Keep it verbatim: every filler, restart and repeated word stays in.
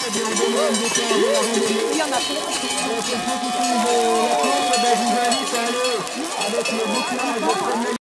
Il y en a trop. Pour ceux qui suivent la course, ben, je vous invite à aller avec le bouclage.